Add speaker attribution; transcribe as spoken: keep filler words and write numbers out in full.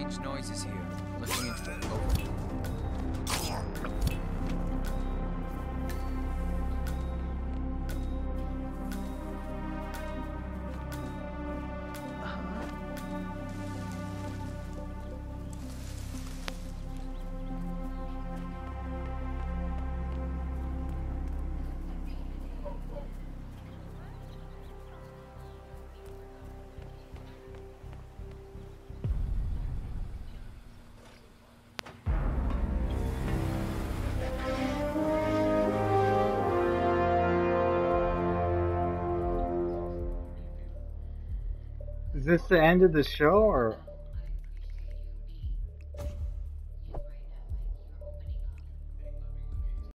Speaker 1: strange noises here. Looking into it. Over.
Speaker 2: Is this the end of the show, or